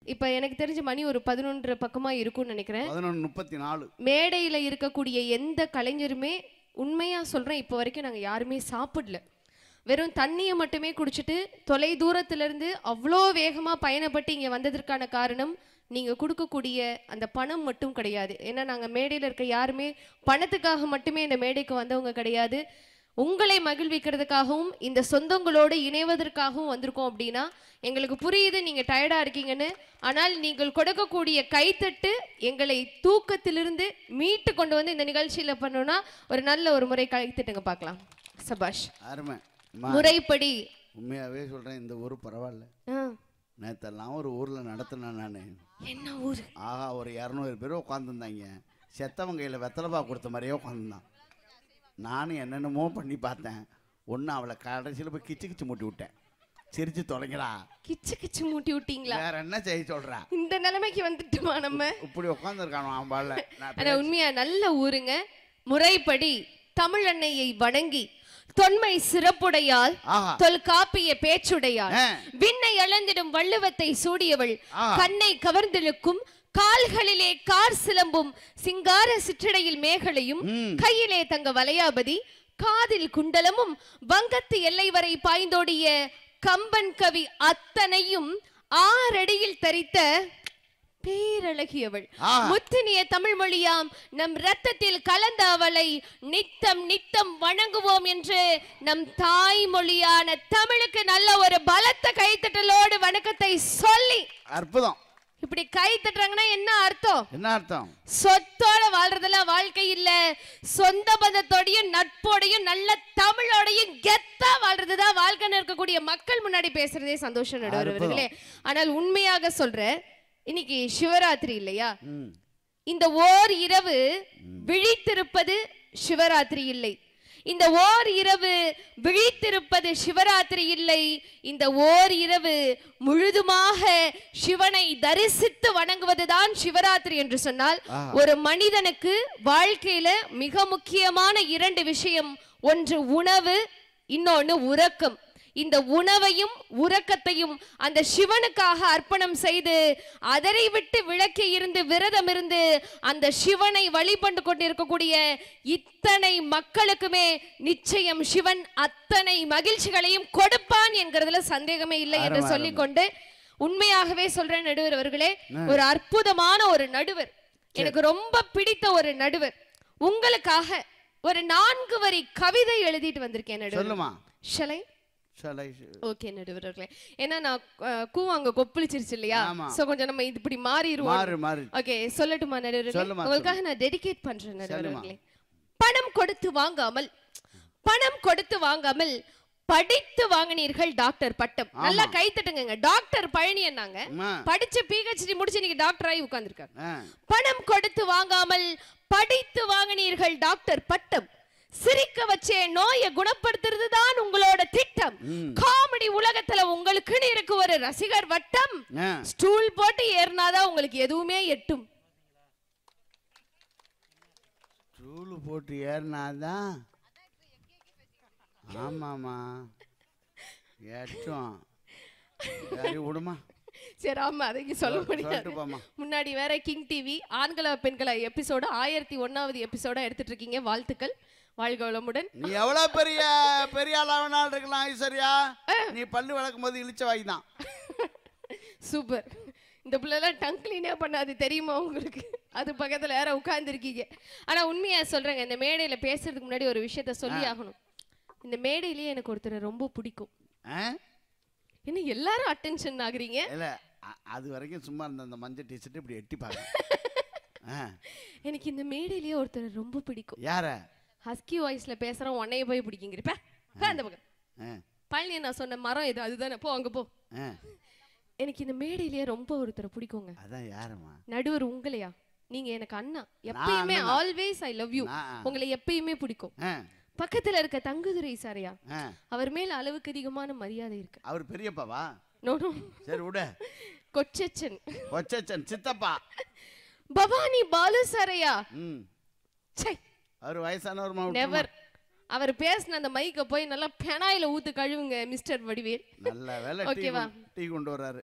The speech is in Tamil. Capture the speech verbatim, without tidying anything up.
இப்ப எனக்கு தெரிஞ்ச மணி ஒரு பதினொன்று பக்கமா இருக்கும்னு நினைக்கிறேன். பதினொன்று முப்பத்தி நாலு. மேடையில இருக்கக்கூடிய எந்த கலைஞருமே உண்மையா சொல்றேன் இப்ப வரைக்கும் நாங்க யாருமே சாப்பிடல. வெறும் தண்ணியை மட்டுமே குடிச்சிட்டு தொலை தூரத்துல இருந்து அவ்வளோ வேகமா பயணப்பட்டு இங்க வந்ததற்கான காரணம் நீங்க கொடுக்கக்கூடிய அந்த பணம் மட்டும் கிடையாது. ஏன்னா நாங்க மேடையில இருக்க யாருமே பணத்துக்காக மட்டுமே இந்த மேடைக்கு வந்தவங்க கிடையாது. உங்களை மகிழ்விக்கிறதுக்காகவும் இந்த சொந்தங்களோடு இணைவதற்காகவும் வந்திருக்கோம் அப்படின்னா எங்களுக்கு புரியுது நீங்க டயர்டா இருக்கீங்கன்னு. ஆனால் நீங்கள் கொடுக்கக்கூடிய கைத்தட்டு எங்களை தூக்கத்திலிருந்து மீட்டு கொண்டு வந்து இந்த நிகழ்ச்சியில பண்ணோம்னா ஒரு நல்ல ஒரு முறை கைத்தட்டுங்க பார்க்கலாம். சபாஷ். அருமை. முறைப்படி உண்மையாவே சொல்றேன், இந்த ஊர் பரவாயில்ல. நேத்தெல்லாம் ஒரு ஊர்ல நடத்தினேன் நான். என்ன ஊர்? ஆஹா, ஒரு இரநூறு பேர் உட்காந்துருந்தாங்க. செத்தவங்க கையில் வெத்தலைப்பா கொடுத்த மாதிரியே உட்காந்துருந்தான். நானும் என்னென்னமோ பண்ணி பார்த்தேன். ஒன்று அவளை கடைசியில் போய் கிச்சு கிச்சு மூட்டி விட்டேன். சிரிச்சு தொலைங்களா? கிச்சு கிச்சு மூட்டி விட்டீங்களா? வேற என்ன செய்ய சொல்றா? இந்த நிலைமைக்கு வந்துட்டுமா நம்ம? இப்படி உட்காந்துருக்கானோ அவன் பாடல. ஆனா உண்மையா நல்ல ஊருங்க. முறைப்படி தமிழ் அன்னையை வணங்கி தொன்மை சிறப்புடையால் தொல்காப்பிய பேச்சுடையால் விண்ணை அளந்திடும் வள்ளுவத்தை சூடியவள் கண்ணை கவர்ந்திழுக்கும் கால்களிலே கார் சிலம்பும் சிங்கார சிற்றடையில் மேகலையும் கையிலே தங்க வளையாபதி காதில் குண்டலமும் வங்கத்து எல்லை வரை பாய்ந்தோடிய கம்பன் கவி அத்தனையும் ஆறடியில் தரித்த பேரழகியவள் முத்தினிய தமிழ் மொழியாம் நம் ரத்தத்தில் கலந்த அவளை நித்தம் நித்தம் வணங்குவோம் என்று நம் தாய்மொழியான தமிழுக்கு நல்ல ஒரு பலத்த கைத்தட்டலோடு வணக்கத்தை சொல்லி. அற்புதம். இப்படி கை தட்டுறாங்கன்னா என்ன அர்த்தம்? என்ன அர்த்தம்? சொத்தோட வாழ்றதெல்லாம் வாழ்க்கை இல்ல, சொந்த பந்தத்தோடையும் நட்போடையும் நல்ல தமிழோடையும் கெத்தா வாழ்றதுதான் வாழ்க்கைன்னு இருக்கக்கூடிய மக்கள் முன்னாடி பேசுறதே சந்தோஷம் நடுவர்களே. ஆனால் உண்மையாக சொல்ற, இன்னைக்கு சிவராத்திரி இல்லையா? இந்த ஓர் இரவு விழித்திருப்பது சிவராத்திரி இல்லை. இந்த ஓர் இரவு விழித்திருப்பது சிவராத்திரி இல்லை. இந்த ஓர் இரவு முழுதுமாக சிவனை தரிசித்து வணங்குவதுதான் சிவராத்திரி என்று சொன்னால், ஒரு மனிதனுக்கு வாழ்க்கையில மிக முக்கியமான இரண்டு விஷயம், ஒன்று உணவு, இன்னொன்னு உறக்கம். இந்த உணவையும் உறக்கத்தையும் அந்த சிவனுக்காக அர்ப்பணம் செய்து அதனை விட்டு விளக்கி இருந்து விரதம் இருந்து அந்த சிவனை வழிபண்டு கொண்டிருக்கக்கூடிய இத்தனை மக்களுக்குமே நிச்சயம் சிவன் அத்தனை மகிழ்ச்சிகளையும் கொடுப்பான் என்கிறதுல சந்தேகமே இல்லை என்று சொல்லிக்கொண்டு, உண்மையாகவே சொல்றேன் நடுவர் அவர்களே, ஒரு அற்புதமான ஒரு நடுவர், எனக்கு ரொம்ப பிடித்த ஒரு நடுவர், உங்களுக்காக ஒரு நான்கு வரி கவிதை எழுதிட்டு வந்திருக்கேன் நடுவர். ஷலை ஓகே நடுவர்களே, ஏன்னா நான் கூவாங்க கொப்பளிச்சிருச்சு இல்லையா, சோ கொஞ்சம் நம்ம இப்படி மாறிடுவோம். ஓகே சொல்லட்டுமா நடுவர்களே? உங்களுக்காக நான் டெடிகேட் பண்றேன் நடுவர்களே. பணம் கொடுத்து வாங்காமல் பணம் கொடுத்து வாங்காமல் படித்து வாங்கினீர்கள் டாக்டர் பட்டம். நல்லா கை தட்டுங்க. டாக்டர் பழனி என்னாங்க படிச்சு பிஹெச்டி முடிச்சு நீங்க டாக்டர் ஆகி உட்கார்ந்திருக்காங்க. பணம் கொடுத்து வாங்காமல் படித்து வாங்கினீர்கள் டாக்டர் பட்டம். சிரிக்க வச்சே நோயை குணப்படுத்துறது தான் உங்களோட திட்டம். காமெடி உலகத்துல உங்களுக்குன்னு இருக்கு ஒரு ரசிகர் வட்டம். ஸ்டூல் போட்டு ஏறினாதான் உங்களுக்கு எதுவுமே எட்டும். ஸ்டூல் போட்டு ஏறினாதான் ஆமாமா எட்டும். சரி விடுமா. சரி ஆமா, அதை சொல்ல முடியாது. முன்னாடி வேற கிங் டிவி ஆண்களா பெண்களா எபிசோட ஆயிரத்தி ஒன்னாவது எபிசோட எடுத்துட்டு இருக்கீங்க. வாழ்த்துக்கள், வாழ்க வளமுடன். நீ எவ்வளவு பெரிய பெரிய ஆளாவனால் இருக்கலாம் ஐஸ்வர்யா, நீ பல்லு வளர்க்கும் போது இழிச்ச வாய் தான். சூப்பர். இந்த பிள்ளைலாம் டங் கிளீனே பண்ணாது தெரியுமா உங்களுக்கு? அது பக்கத்துல யார உட்கார்ந்து இருக்கீங்க. ஆனா உண்மையா சொல்றேங்க, இந்த மேடையில பேசுறதுக்கு முன்னாடி ஒரு விஷயத்த சொல்லி ஆகணும். இந்த மேடையிலேயே எனக்கு ஒருத்தரை ரொம்ப பிடிக்கும். என்ன எல்லாரும் அட்டென்ஷன் ஆகுறீங்க? இல்ல அது வரைக்கும் சும்மா இருந்த அந்த மஞ்சள் டீ-ஷர்ட் இப்படி எட்டி பாருங்க. எனக்கு இந்த மேடையிலேயே ஒருத்தரை ரொம்ப பிடிக்கும். யார? ஹஸ்கி வாய்ஸ்ல பேசுறோம், உன்னைய போய் பிடிக்குங்கிறப்ப அந்த பக்கம் பழனி நான் சொன்ன மரம் இது அதுதானே, போ அங்க போ. எனக்கு இந்த மேடையிலேயே ரொம்ப ஒருத்தரை பிடிக்குங்க. அதான் யாருமா? நடுவர் உங்களையா? நீங்க எனக்கு அண்ணா, எப்பயுமே ஆல்வேஸ் ஐ லவ் யூ, உங்களை எப்பயுமே பிடிக்கும். பக்கத்துல இருக்க தங்குதுரை சாரையா, அவர் மேல அளவுக்கு அதிகமான மரியாதை இருக்கு. அவர் பெரியப்பாவா? No no. சரி விடு. கொச்சச்சன் கொச்சச்சன் சித்தப்பா. பவானி பாலு சாரையா, சை அவர் வயசானவர் மா. நெவர். அவர் பேசின அந்த மைக்க போய் நல்லா பெனாயில ஊத்து கழுவுங்க மிஸ்டர் வடிவேல். நல்ல வேளை டீ கொண்டு வராரு.